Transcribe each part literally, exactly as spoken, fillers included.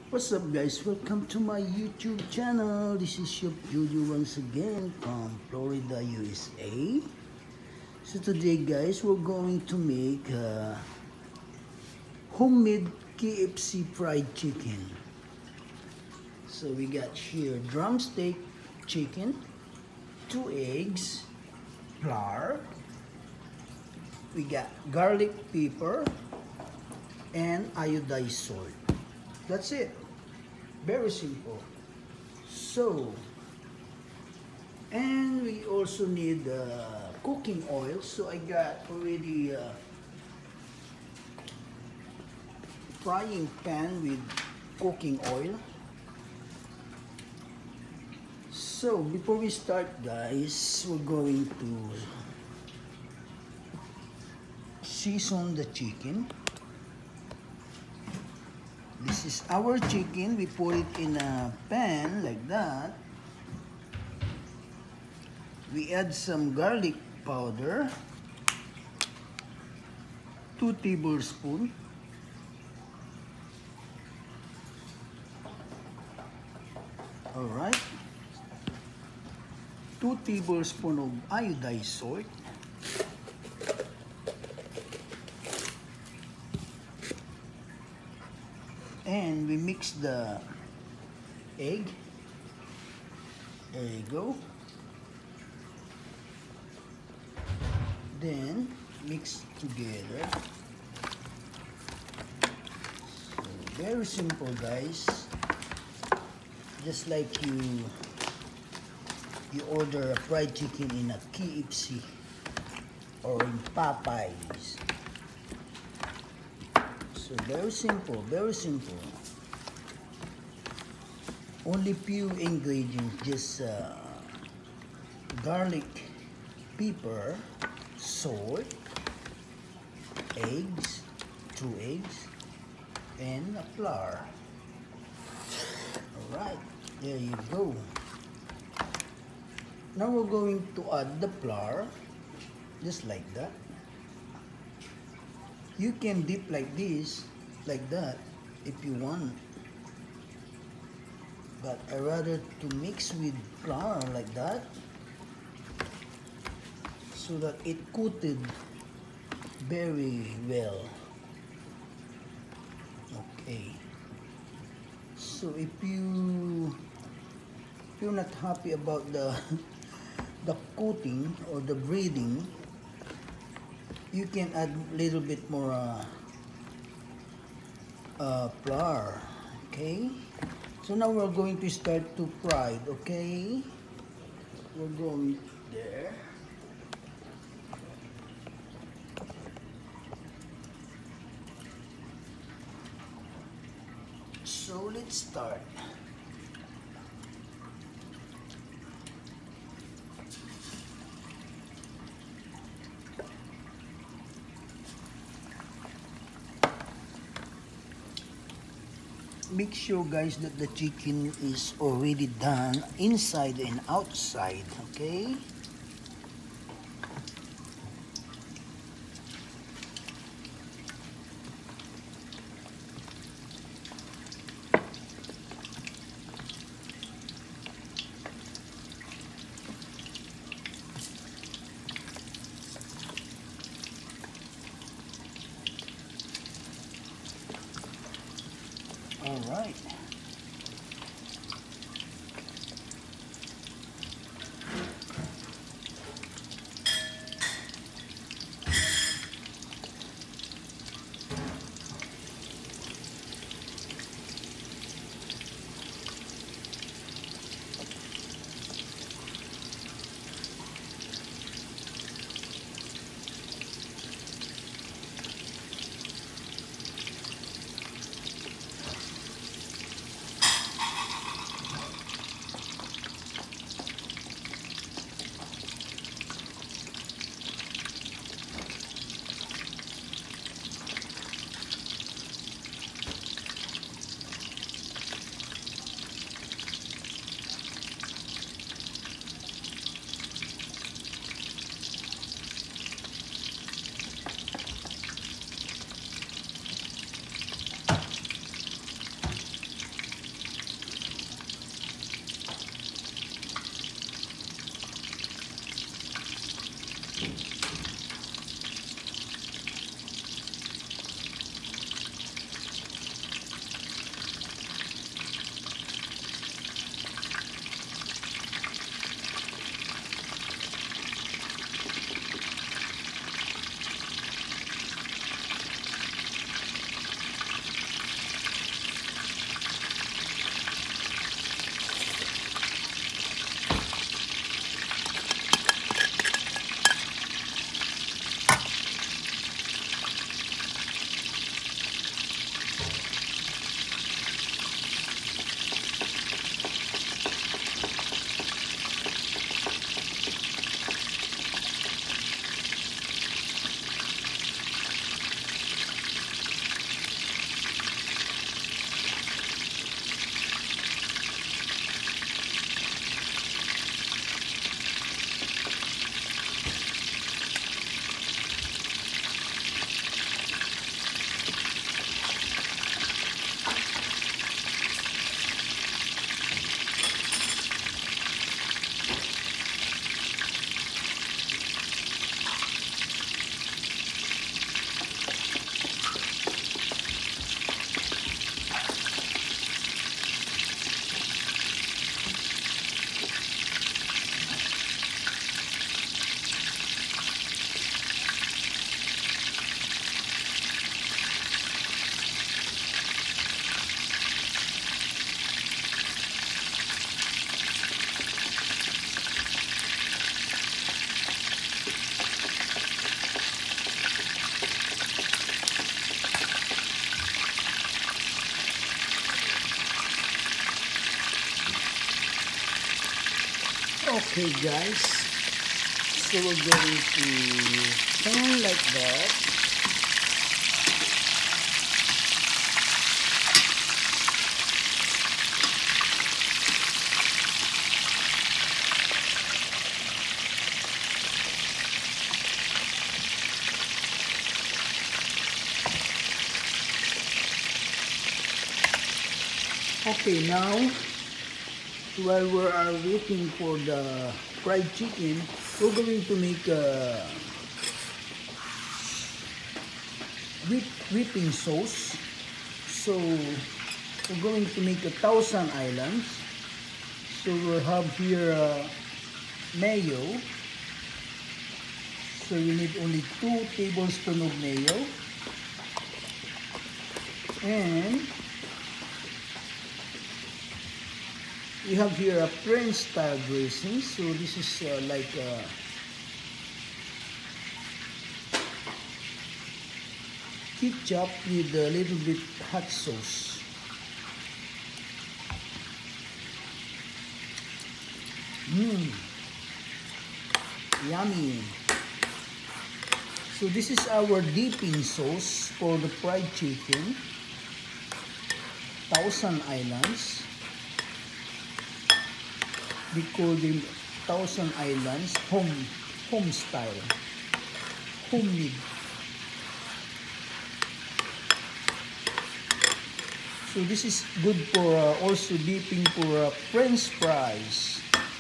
What's up guys, welcome to my YouTube channel. This is Chef Juju once again from Florida, U S A. So today guys, we're going to make uh, homemade K F C fried chicken. So we got here drumstick chicken, two eggs, flour, we got garlic pepper, and iodized salt. That's it. Very simple. So, and we also need uh, cooking oil. So I got already a frying pan with cooking oil. So before we start guys, we're going to season the chicken. This is our chicken. We put it in a pan like that. We add some garlic powder, two tablespoons. All right. Two tablespoons of iodized salt. And we mix the egg. There you go. Then mix together. So very simple guys. Just like you you order a fried chicken in a K F C or in Popeyes. So very simple, very simple. Only few ingredients, just uh, garlic, pepper, salt, eggs, two eggs, and a flour. Alright, there you go. Now we're going to add the flour, just like that. You can dip like this, like that, if you want. But I rather to mix with flour like that, so that it coated very well. Okay. So if you if you're not happy about the the coating or the breathing, you can add a little bit more uh, uh, flour. Okay, so now we're going to start to fry it. Okay, we're going there. So let's start. Make sure guys that the chicken is already done inside and outside, okay? All right. Okay guys, so we're going to pan like that. Okay, now while we are waiting for the fried chicken, we're going to make a whip, whipping sauce. So we're going to make a thousand islands. So we'll have here uh, mayo. So you need only two tablespoons of mayo. And we have here a French style dressing. So this is uh, like a ketchup with a little bit hot sauce. Mmm, yummy. So this is our dipping sauce for the fried chicken, Thousand Islands. We call them Thousand Islands home home style, homemade. So this is good for uh, also dipping for uh, French fries.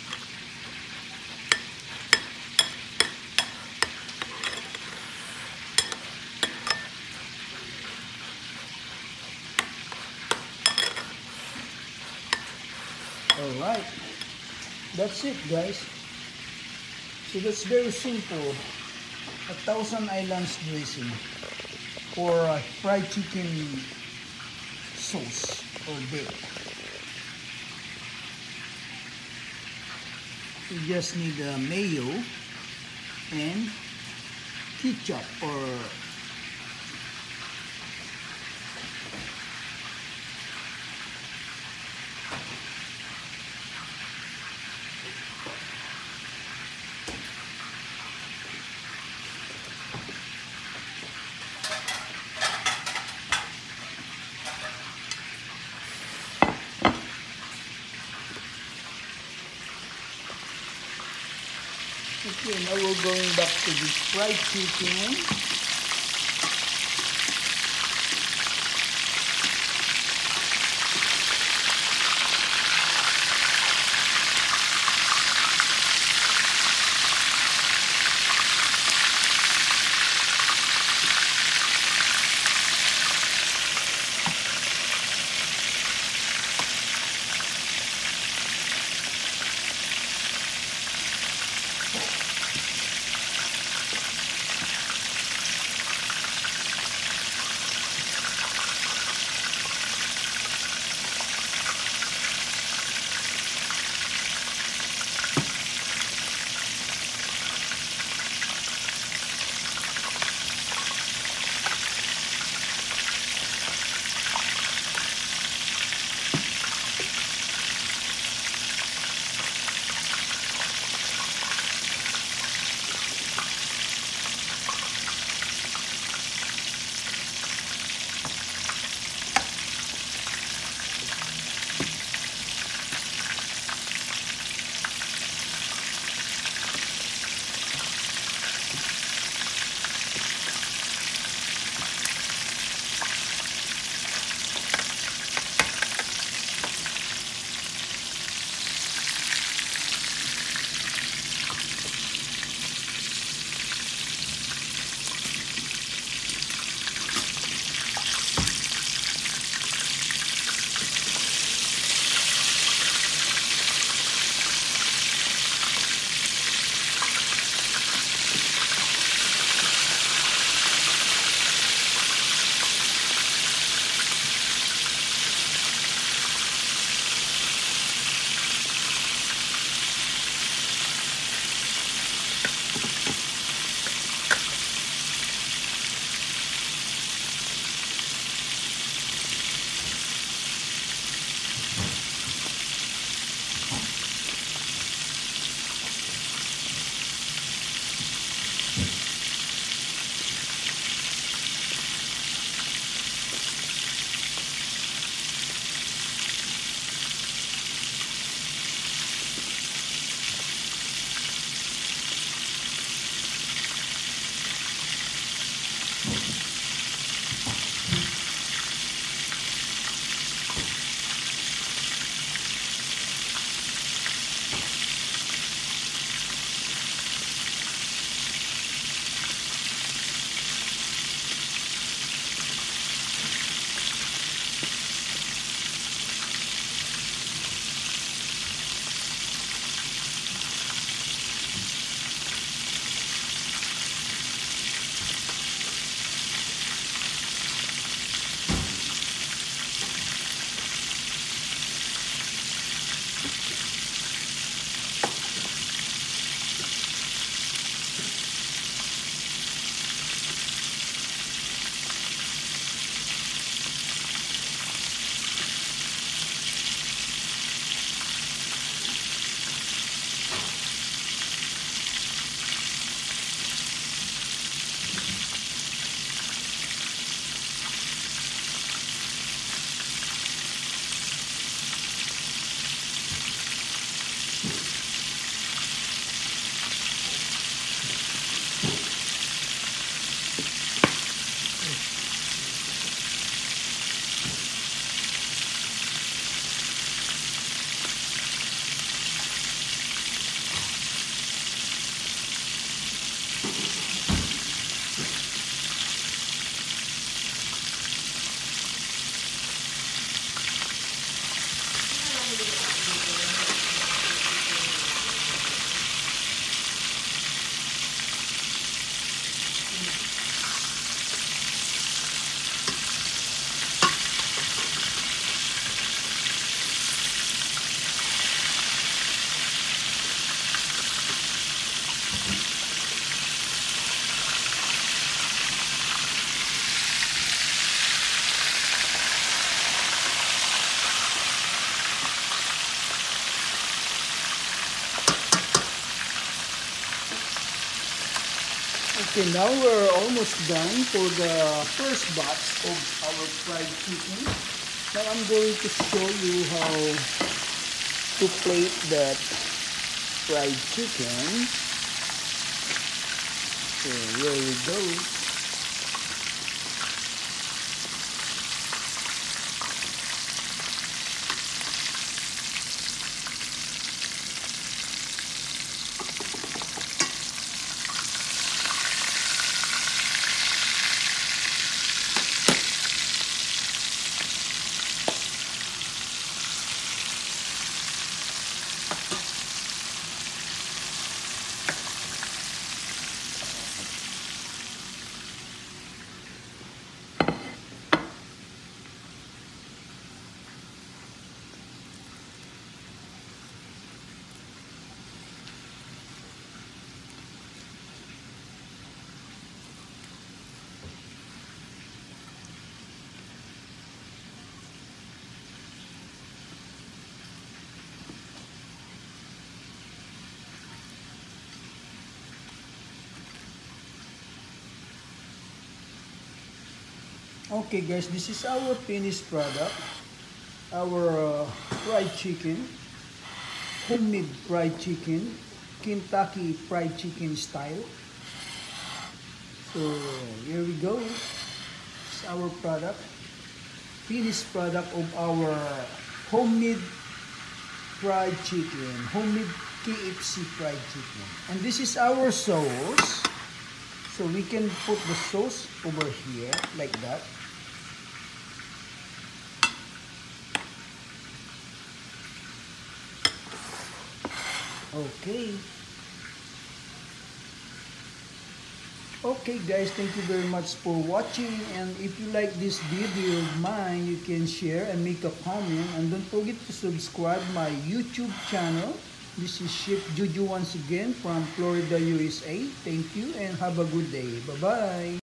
All right. That's it guys. So that's very simple. A Thousand Islands dressing for uh, fried chicken sauce or dip. You just need uh, mayo and ketchup or okay, now we're going back to this fried chicken. Okay, now we're almost done for the first batch of our fried chicken. Now I'm going to show you how to plate that fried chicken. So here we go. Okay guys, this is our finished product. Our uh, fried chicken, homemade fried chicken, Kentucky fried chicken style. So here we go. It's our product, finished product of our homemade fried chicken, homemade K F C fried chicken. And this is our sauce. So we can put the sauce over here like that. Okay. Okay guys, thank you very much for watching, and if you like this video of mine, you can share and make a comment, and don't forget to subscribe my YouTube channel. This is Chef Juju once again from Florida, U S A. Thank you and have a good day. Bye-bye.